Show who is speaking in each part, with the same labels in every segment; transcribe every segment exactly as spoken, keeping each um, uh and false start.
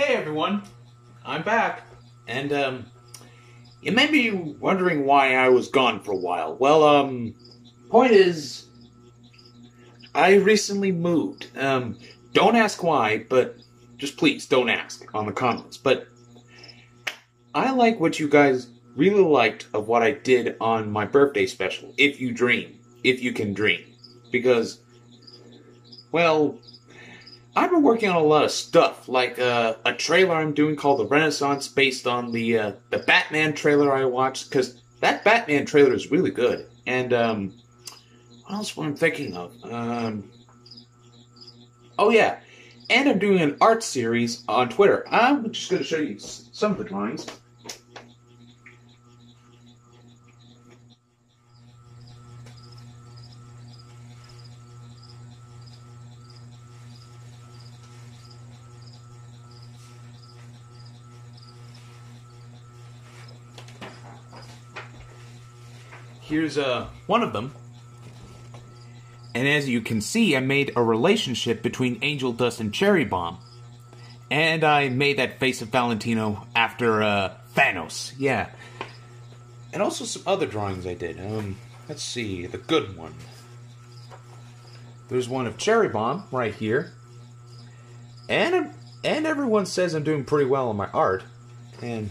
Speaker 1: Hey everyone, I'm back, and um, you may be wondering why I was gone for a while. Well, um, point is, I recently moved. Um, don't ask why, but just please don't ask on the comments. But I like what you guys really liked of what I did on my birthday special, If You Dream, If You Can Dream, because, well, I've been working on a lot of stuff, like uh, a trailer I'm doing called The Renaissance, based on the uh, the Batman trailer I watched, because that Batman trailer is really good. And, um, what else am I thinking of? Um, oh yeah, and I'm doing an art series on Twitter. I'm just going to show you some of the drawings. Here's uh, one of them. And as you can see, I made a relationship between Angel Dust and Cherry Bomb. And I made that face of Valentino after uh, Thanos. Yeah. And also some other drawings I did. Um, let's see, the good one. There's one of Cherry Bomb right here. And, and everyone says I'm doing pretty well on my art. And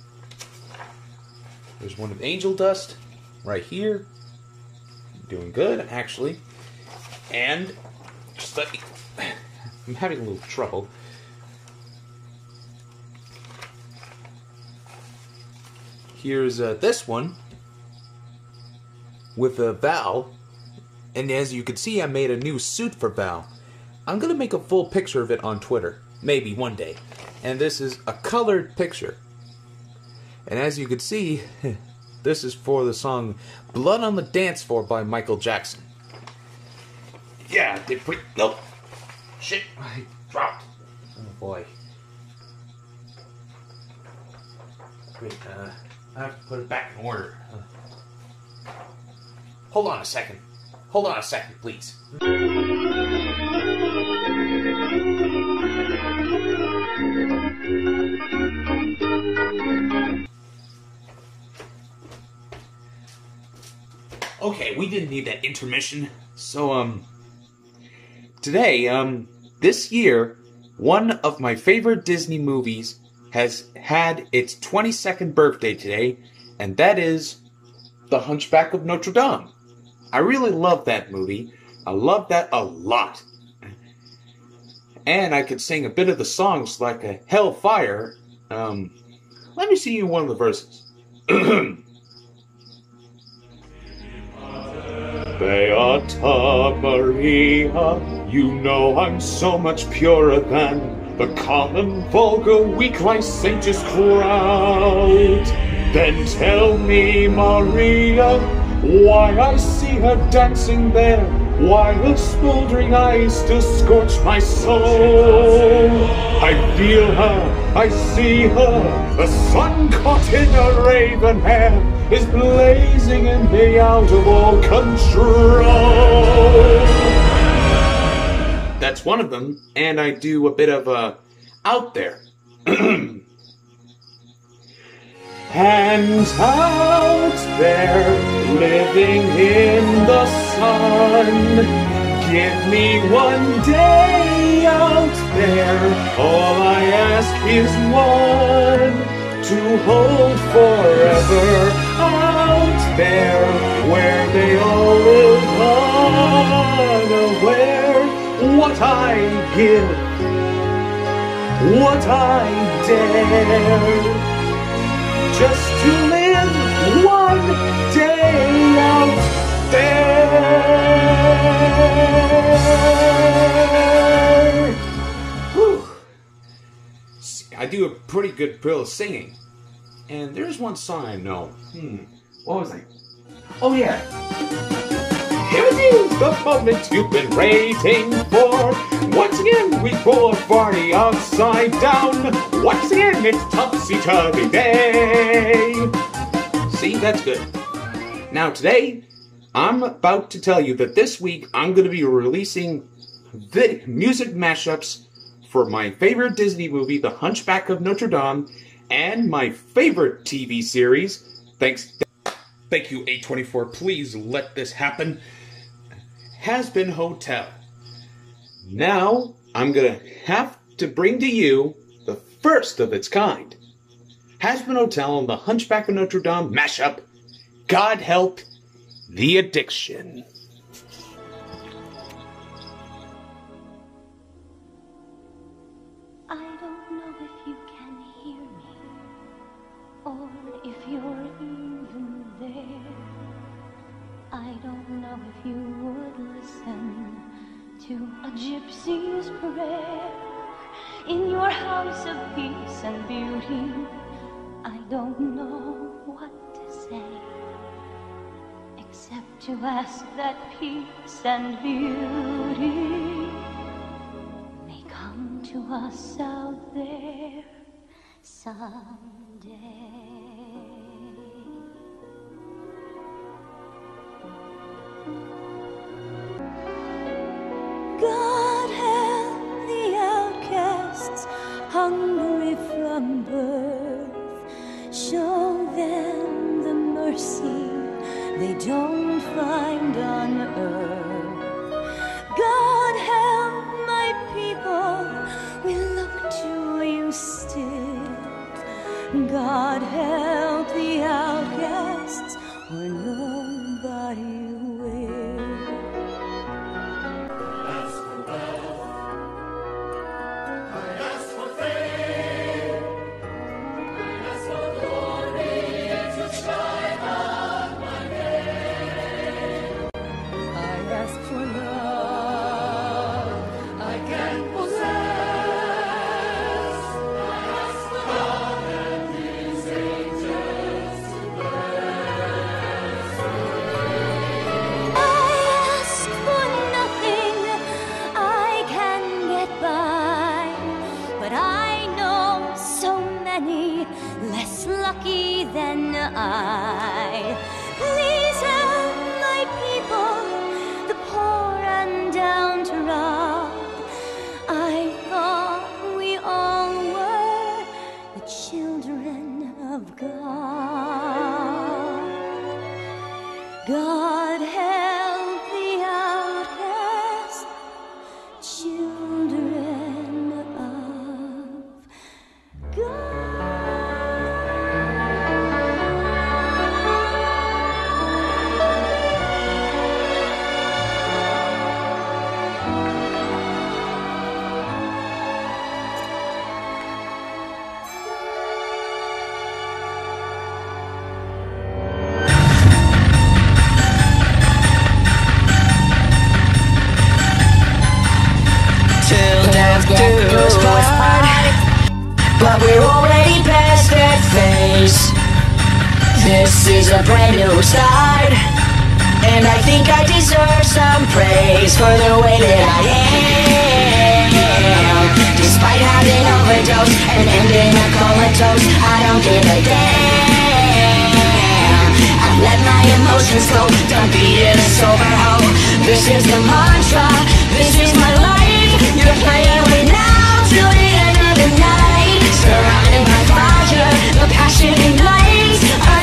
Speaker 1: there's one of Angel Dust right here. Doing good, actually. And just let me, I'm having a little trouble. Here's uh, this one with uh, Val. And as you can see, I made a new suit for Val. I'm going to make a full picture of it on Twitter. Maybe one day. And this is a colored picture. And as you can see, this is for the song Blood on the Dance Floor by Michael Jackson. Yeah, they put... No! Shit, I dropped. Oh boy. Wait, uh, I have to put it back in order. Uh, hold on a second. Hold on a second, please. Okay, we didn't need that intermission. So, um, today, um, this year, one of my favorite Disney movies has had its twenty-second birthday today, and that is The Hunchback of Notre Dame. I really love that movie. I love that a lot. And I could sing a bit of the songs like a Hellfire. Um, let me sing you one of the verses. Beata Maria, you know I'm so much purer than the common, vulgar, weak, licentious crowd. Then tell me, Maria, why I see her dancing there, while smoldering eyes still scorch my soul. I feel her, I see her, the sun caught in her raven hair is blazing in me out of all control. That's one of them, and I do a bit of a out there. And out there, living in the sun, give me one day out there. All I ask is one, to hold forever out there, where they all live unaware. What I give, what I dare, just to live one day out there. Whew. I do a pretty good bill of singing. And there's one song I know. Hmm. What was I? Oh yeah. Here it is, the moment you've been waiting for. Once again, we pull a party upside down. Once again, it's topsy-turvy day. See, that's good. Now today, I'm about to tell you that this week I'm going to be releasing vid music mashups for my favorite Disney movie, The Hunchback of Notre Dame, and my favorite T V series, thanks, thank you, A twenty-four, please let this happen, has been Hotel. Now, I'm gonna have to bring to you the first of its kind. Has Been Hotel and The Hunchback of Notre Dame mashup, God Help the Addiction.
Speaker 2: I don't know if you can hear me, or if you're even there. I don't know if you would listen to a gypsy's prayer in your house of peace and beauty. I don't know what to say, except to ask that peace and beauty may come to us out there someday. God help the outcasts, hungry from birth. Show them the mercy they don't find on earth. God help my people, we look to you still. God help the outcasts, where nobody will.
Speaker 3: Ask for wealth, I ask for fame, I ask for glory to shine on my name. I ask for love I can possess. I ask for God and His angels to bless.
Speaker 2: I ask for nothing, I can get by, but I know so many less lucky than I. Please help my people, the poor and downtrodden. I thought we all were the children of God. God help the outcast, children of God.
Speaker 4: Till death do us part, but we're already past that phase. This is a brand new start, and I think I deserve some praise for the way that I am. Despite having overdosed and ending a comatose, I don't give a damn. I've let my emotions flow, done beating a sober hoe. This is the mantra, this is my life. You're playing with now till the end of the night. Surrounded by fire, the passion ignites. I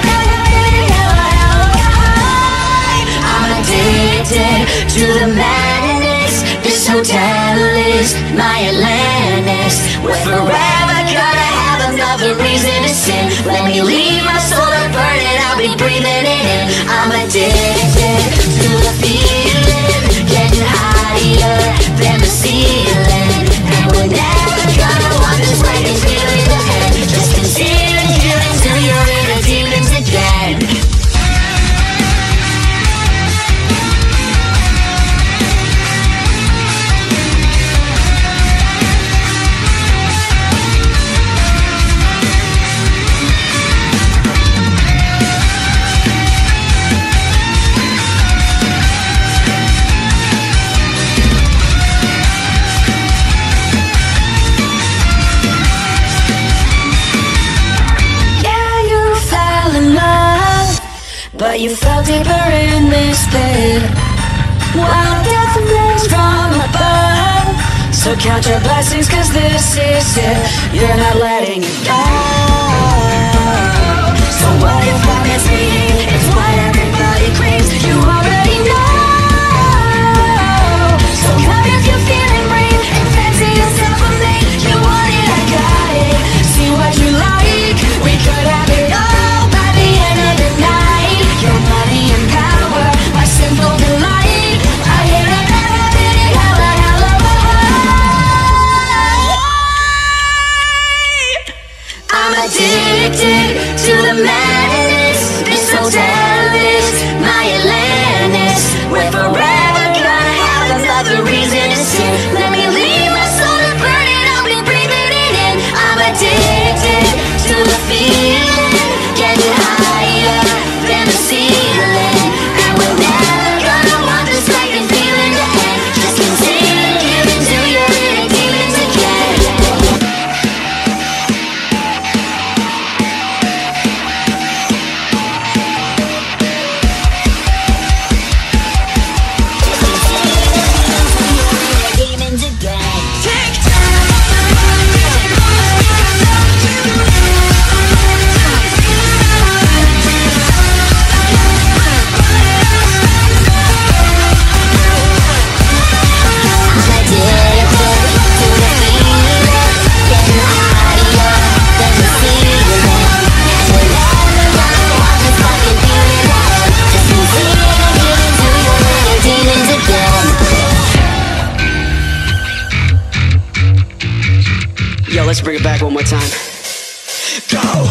Speaker 4: I'm addicted to the madness. This hotel is my Atlantis. We're forever gonna have another reason to sin. Let me leave my soul to burn it, I'll be breathing it in. I'm addicted to the feeling, getting higher than the ceiling. And we're never gonna want this way until it's the end. Just consider killing till you're in the demons again. But you fell deeper in this pit, while death rains from above. So But count your blessings, cause this is it. You're not letting it go. So what if what is me? It's what everybody craves. You already know. So come if you're feeling brave and fancy yourself a mate. You want it, I got it. See what you like. We could have it all by the end of the night. Your money and power, my simple delight. I hear it, I have it, hella, hella, high. I'm addicted to the madness. This hotel is my Atlantis. We're forever gonna have another reason to sin. Let me leave my soul to burn it. I'll be breathing it in. I'm addicted to the feeling, getting higher than the ceiling. And we're never gonna want this second feeling to end. Just continue until you're in demons again. Demons again. Take Yo, let's bring it back one more time. Go!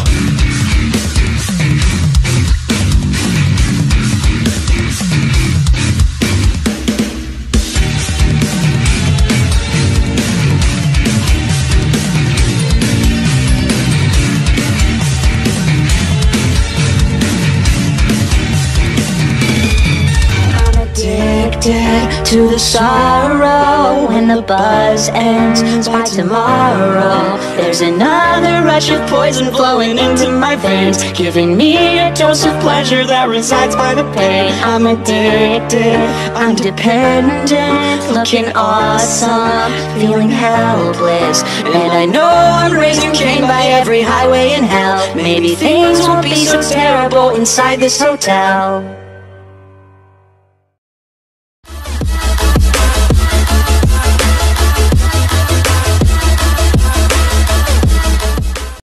Speaker 4: Addicted to the sorrow. When the buzz ends by tomorrow, there's another rush of poison flowing into my veins, giving me a dose of pleasure that resides by the pain. I'm addicted, I'm dependent, looking awesome, feeling helpless, and I know I'm raising Cain by every highway in hell. Maybe things won't be so terrible inside this hotel.